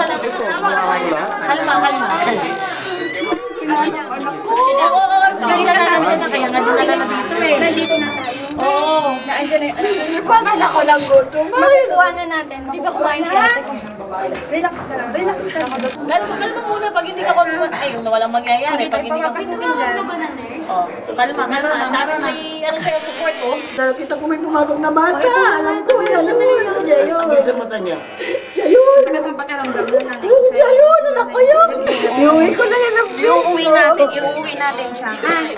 Kalma. Galing ka sa amin na kaya nga dinala na dito eh. Nandito na tayo. Oo. Bakit ako lang gutom? Makukuha na natin. Hindi ba kumain siya? Relax ka lang. Kalma muna pag hindi ka kumain. Ay, walang mangyayari. Pag hindi ka pasukin dyan. Kalma. Tara na ano siya yung support ko. Kita ko may pumasok na bata. Alam ko, yan naman siya yun. Ang sa mata niya. Siya yun. Nasaan pakiramdam na nanay? Siya yun, anak ko yun. Iuwi ko na yan. Iuuwi natin siya.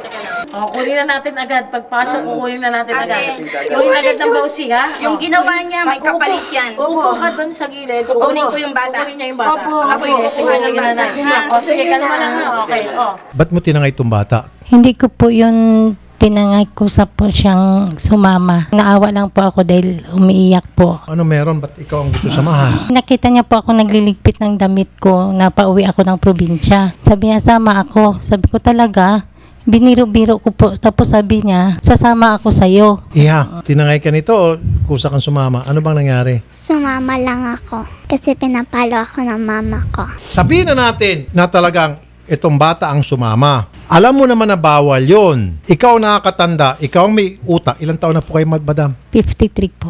Kunin na natin agad. Pagpasok, kukunin na natin agad. Kunin agad ng bawsi, ha? Yung ginawa niya, may kapalit yan. Upo ka doon sa gilid. Kukunin ko yung bata. Kukunin niya yung bata. Sige na na. Sige, kalma lang na. Okay, Ba't mo tinangay itong bata? Hindi ko po yun tinangay ko sa po siyang sumama. Naawa lang po ako dahil umiiyak po. Ano meron? Ba't ikaw ang gusto samahan? Nakita niya po ako nagliligpit ng damit ko na pauwi ako ng probinsya. Sabi niya, sama ako. Sabi ko talaga, biniro-biro ko po. Tapos sabi niya, sasama ako sa'yo. Iya, tinangay ka nito o kusa kang sumama? Ano bang nangyari? Sumama lang ako kasi pinapalo ako ng mama ko. Sabihin na natin na talagang itong bata ang sumama. Alam mo naman na bawal yun. Ikaw nakakatanda, ikaw may utak. Ilang taon na po kayo, madam? 53 po.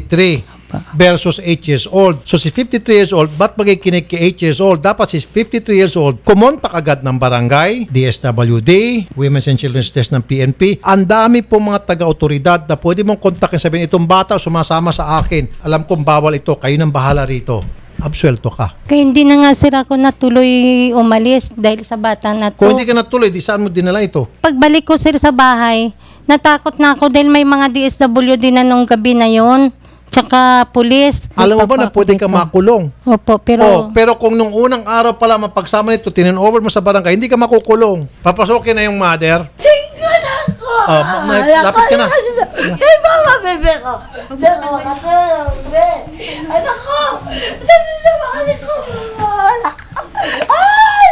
53 versus 8 years old. So si 53 years old, ba't magikinig kay 8 years old? Dapat si 53 years old, kumontak agad ng barangay, DSWD, Women's and Children's Desk ng PNP. Ang dami po mga taga-autoridad na pwede mong kontakin, sabihin, itong bata sumasama sa akin. Alam kong bawal ito, kayo nang bahala rito. Absuelto ka. Kaya hindi na nga sir ako natuloy umalis dahil sa bata na to. Kung hindi ka natuloy, di saan mo dinala ito? Pagbalik ko sir sa bahay, natakot na ako dahil may mga DSWD na nung gabi na yon. Tsaka pulis. Alam mo ba na pwede ka makulong? Opo, pero kung nung unang araw pala mapagsama nito, tininover mo sa barangay, hindi ka makukulong. Papasokin na yung mother. Tingnan ako! Lapit ka na. Eh, mama, bebe ko. Diyan ka makatulog, be. Anak ko! Dali na makalik ko. Anak ko. Ay!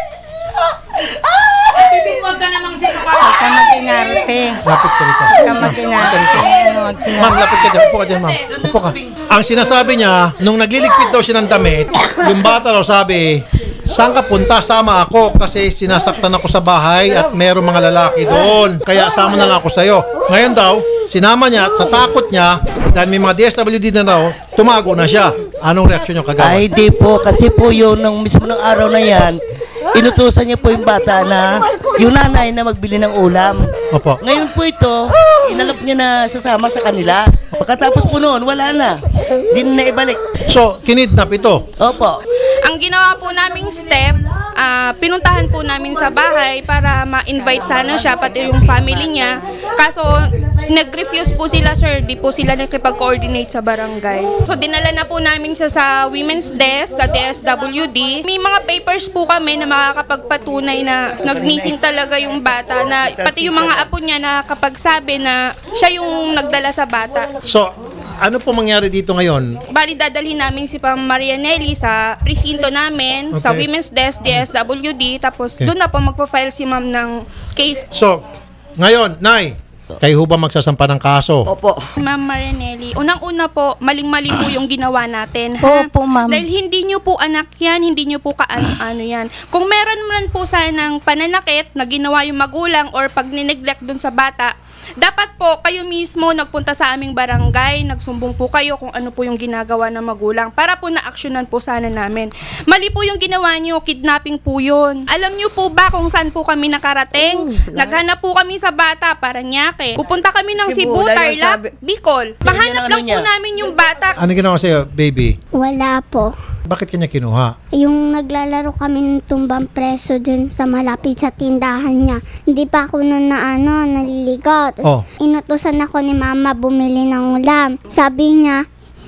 Bibig, huwag ka namang sinukal. ka mag-inarte. Lapit ka rito. Ka mag-inarte. Ma'am, lapit ka dyan. Upo ka dyan, ma'am. Upo ka. Ang sinasabi niya, nung nagliligpit daw siya ng damit, yung bata raw sabi, saan ka punta? Sama ako kasi sinasaktan ako sa bahay at merong mga lalaki doon. Kaya sama na lang ako sa'yo. Ngayon daw, sinama niya at sa takot niya, dahil may mga DSWD na raw, tumago na siya. Anong reaksyon niyo, kagawad? Ay, di po. Kasi po yun, nung mismo ng araw na yan, inutusan niya po yung bata na yung nanay na magbili ng ulam. Opo. Ngayon po ito, inalok niya na sasama sa kanila. Pagkatapos po noon, wala na. Di na ibalik. So, kinidnap ito. Opo. Ang ginawa po naming step, pinuntahan po namin sa bahay para ma-invite sana siya, pati yung family niya. Kaso, nag-refuse po sila, sir. Di po sila nakipag-coordinate sa barangay. So, dinala na po namin siya sa Women's Desk, sa DSWD. May mga papers po kami na makakapagpatunay na nag-missing talaga yung bata. Na, pati yung mga apo niya na kapag sabi na siya yung nagdala sa bata. So, ano po mangyari dito ngayon? Bali, dadalhin namin si Pam Marianelli sa presinto namin, sa Women's Desk, DSWD, tapos doon na po magpa-file si ma'am ng case. So, ngayon, Nay, kayo ho ba magsasampa ng kaso? Opo. Ma'am Marianelli, unang-una po, maling-mali po yung ginawa natin. Ha? Opo, ma'am. Dahil hindi nyo po anak yan, hindi nyo po kaano-ano yan. Kung meron man po sanang pananakit na ginawa yung magulang or pag nineglect dun sa bata, dapat po kayo mismo nagpunta sa aming barangay, nagsumbong po kayo kung ano po yung ginagawa ng magulang para po na-actionan po sana namin. Mali po yung ginawa nyo, kidnapping po yun. Alam nyo po ba kung saan po kami nakarating? Naghanap po kami sa bata para nyake. Pupunta kami ng Cebu, Tarlac, Bicol. Mahanap lang po namin yung bata. Ano ginawa sa'yo, baby? Wala po. Bakit kanya kinuha? Yung naglalaro kami ng tumbang preso dun sa malapit sa tindahan niya. Hindi pa ako nun naliligaw. Oh. Inutusan ako ni mama bumili ng ulam. Sabi niya,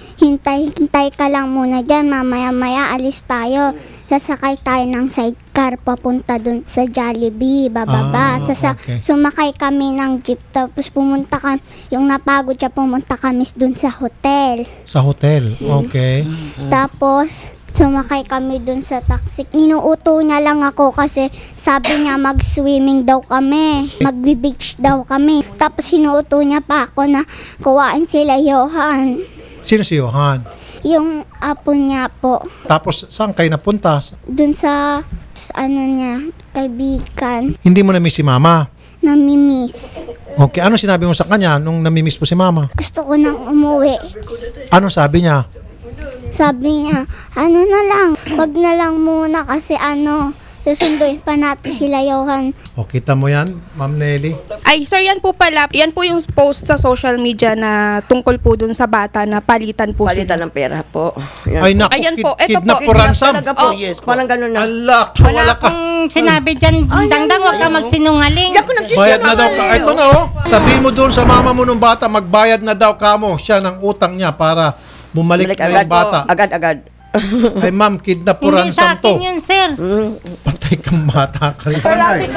hintay ka lang muna dyan. Mamaya-maya alis tayo. Sasakay tayo ng sidecar papunta dun sa Jollibee, bababa. Tapos sumakay kami ng jeep. Tapos pumunta kami, yung napagod siya, pumunta kami dun sa hotel. Sa hotel, okay. Tapos, sumakay kami dun sa taxi. Ninuuto niya lang ako kasi sabi niya mag-swimming daw kami. Magbe-beach daw kami. Tapos sinuuto niya pa ako na kuwain sila Johan. Sino si Johan? Yung apo niya po, Tapos, saan kayo napunta? dun sa ano niya, kaibigan, Hindi mo na-miss si mama. namimiss. Okay, ano sinabi mo sa kanya nung namimiss mo si mama? Gusto ko nang umuwi. Ano sabi niya? Sabi niya, ano na lang, wag na lang muna kasi susunduin pa natin sila Johan. O, kita mo yan, Ma'am Nelly? Ay, sir, yan po pala. Yan po yung post sa social media na tungkol po dun sa bata na palitan po Palitan ng pera po. Yan. Ay, naku, Ayan po, eto kidnap po. po ransom. Talaga po. yes po. Parang ganun na. Allah, Wala wala ka. akong sinabi dyan, Dangdang, huwag ka magsinungaling. Hindi ako Bayad na daw ka. nagsisinungaling. Ito na oh. Sabihin mo doon sa mama mo nung bata, magbayad na daw kamo siya ng utang niya para bumalik Balik na agad yung bata. po. Agad-agad. Ay ma'am, kidnap po Hindi sa ransom to. akin yun, sir. Patay kang bata ka rin.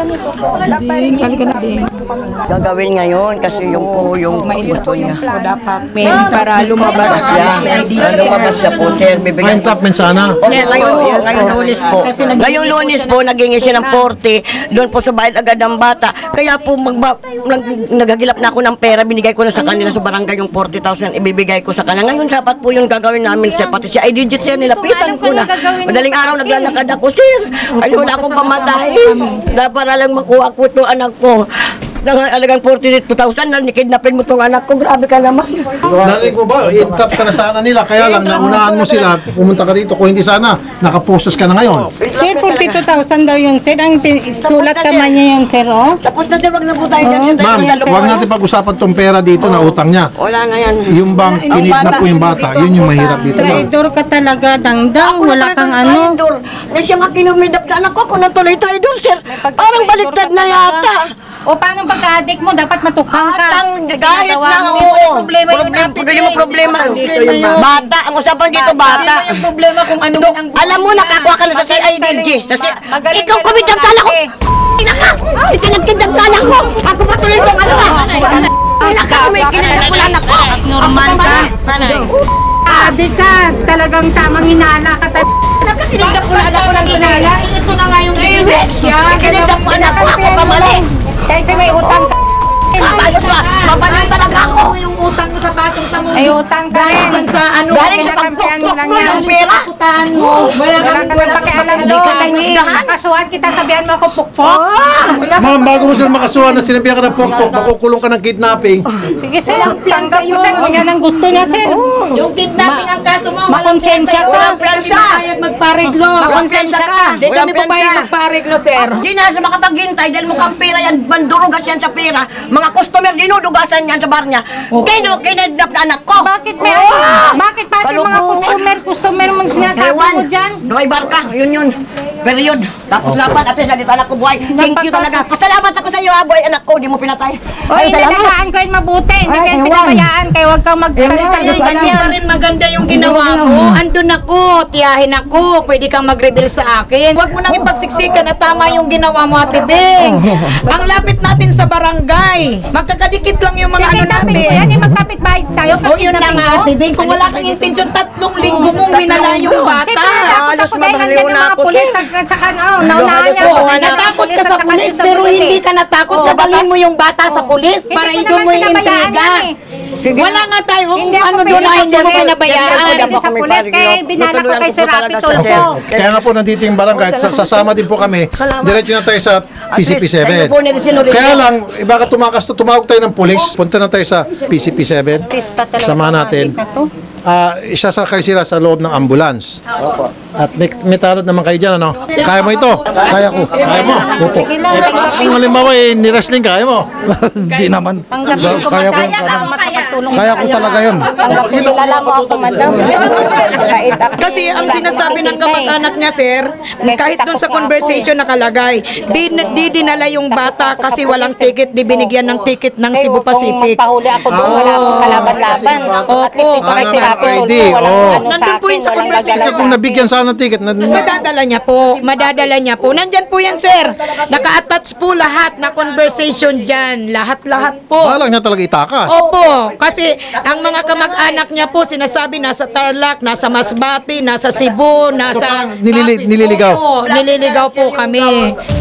Gagawin ngayon kasi yung gusto niya. Para lumabas Lumabas siya po, sir. Bibigyan po. Entrapment sana. Okay, ngayon Lunes po. Ngayong Lunes po, naging siya ng 40. Doon po sa bayad agad ng bata. Kaya po, naghagilap na ako ng pera. Binigay ko na sa kanila sa barangay yung 40,000. Ibibigay ko sa kanila. Ngayon, dapat po yung gagawin namin, sir. Pati siya, i-digit siya, nilapitan ko na. Madaling araw, naglalakad ako, sir. Ay, wala akong pamatahin. Para lang makuha ko itong anak ko. Alagang 42,000 na nikidnapin mo itong anak ko. Grabe ka naman. Narinig mo ba? I-entrap ka na sana nila. Kaya lang, naunahan mo sila. Pumunta ka dito. Kung hindi sana, nakapostos ka na ngayon. Sir, 42,000 daw yun, sir. Ang sulat kamay niya yung sir, oh. Tapos na, sir, wag na po tayo dyan. Ma'am, huwag natin pag-usapan tong pera dito na utang niya. Wala na yan. Yung bang kinidnap po yung bata, yun yung mahirap dito, ma'am. Traidor ka talaga, Dangdang. Wala kang ano. Traidor. Na siya nga kinumidap sa anak ko. Kung natuloy traidor, sir. Parang baliktad na yata. O paano pagka-addict mo? Dapat matukang ka. Kahit na, oo. Problema. Bata. Ang usapan dito, bata. problema kung ano ang Alam mo, nakakuha ka na sa CIDG. Ikaw kumidap sa anak ko. Inaka! Itinagkidap sa anak ko. Ako pa tuloy itong ano. Inaka, may kinidap ko na anak ko. Normal ka. Addict ka. Talagang tamang hinala ka. Nakakinidap ko na anak ko ng tunala. ito na nga yung Kinidap ko anak ko. Ako pa mali. Kahit may utang ka. Papalos ba? Papalos talaga ako. yung utang mo sa batong tamo. Ay, utang ka rin. Sa ano, Galing sa pagpukpok mo ng pera. putahan mo. Wala kang pakialam Hindi doon. ka tayo nusgahan. Kasuhan kita, sabihan mo ako pukpok. Ma'am, bago mo sila makasuhan na sinabihan ka ng pokpok, makukulong ka ng kidnapping. Sige, sir. Tanggap mo, sir. Kung yan ang gusto niya, sir. Yung kidnapping ang kaso mo. Makonsensya ka. Walang prensa. Magpareglo. Makonsensya ka. Hindi kami papayag magpareglo, sir. Hindi na sa makapaghintay dahil mukhang pera yan, bandurugas yan sa pera. Mga customer dinudugasan yan sa bar niya. Kinidnap na anak ko. Bakit may Bakit pati mga customer mo sinasabi mo dyan? Noy barka, yun. Period. Tapos dapat at least nandito anak ko buhay. Thank you talaga. Pasalamat ako sa iyo, boy. Anak ko, di mo pinatay. O, hindi nakaan ko yun mabuti. Hindi kayo pinabayaan. Kaya huwag kang magsalita ng Hindi pa ganyan. rin maganda yung ginawa mo. Andun ako, tiyahin ako. Pwede kang mag-reveal sa akin. Huwag mo nang ipagsiksikan na tama yung ginawa mo, Ate Bing. Ang lapit natin sa barangay. Magkakadikit lang yung mga ano natin. Yan yung magkapit bahay tayo. O yun na nga, Ate Bing. Kung wala kang intensyon, 3 linggo mong winala yung bata. Siyempre, natakot ako dahil nandiyan yung mga pulis. Tsaka, naunahan niya. Oo, natakot ka sa pulis, pero hindi ka natakot. Dadalhin mo yung bata sa pulis para Hindi ko doon mo naman yung pinabayaan intriga. yan Wala nga tayong Hindi ako ano doon na hindi mo pinabayaan. pinabayaan. Hindi sa pulis, kaya binala ko kay Sir Rapi Tulfo. Kaya nga po nandito yung barangay, sasama din po kami. Diretso na tayo sa PCP7. Kaya lang, baka tumawag tayo ng pulis, punta na tayo sa PCP7. Sama natin. Isasakay sila sa loob ng ambulance. At may tarot naman kayo dyan, ano? Kaya mo ito? Kaya ko. Kaya mo? Opo. Kung halimbawa, ni-wrestling, kaya mo? Hindi naman. Tanggapin ko, Kaya ko Kaya ko talaga yun. Tanggapin mo, kilala mo ako, madam. Kasi ang sinasabi ng kamag-anak niya, sir, kahit doon sa conversation nakalagay, di dinala yung bata kasi walang ticket, di binigyan ng ticket ng Cebu Pacific. Kung magpahuli ako doon, wala akong kalaban-laban. At least dito kay Sir Rapi ID, Tulfo, walang oh. ano sa Nandun po akin, yun sa walang conversation. Kasi kung nabigyan sana ng ticket, Madadala niya po. Nandyan po yan, sir. Naka-attach po lahat na conversation dyan. Lahat-lahat po. balang niya talaga itakas. Opo, kasi ang mga kamag-anak niya po sinasabi nasa Tarlac, nasa Masbate, nasa Cebu, nasa parang nililigaw. Opo, nililigaw po kami.